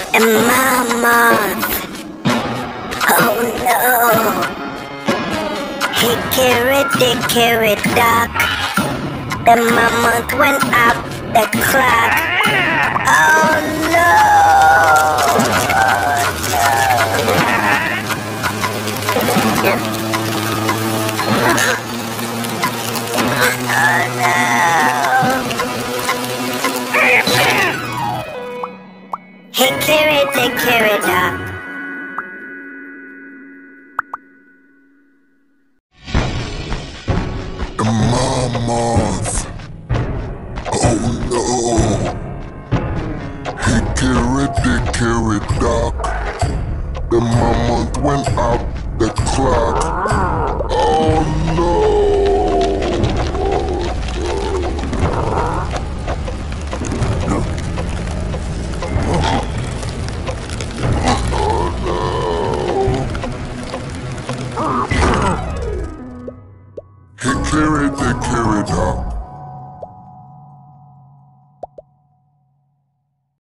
A mammoth. Oh no. Hickory dickory dock. The mammoth went up the clock. Oh no. Oh no. Hickory dickory dock. The mammoth. Oh no. Hickory dickory dock. The mammoth went up the clock. Oh no. Hickory dickory dock.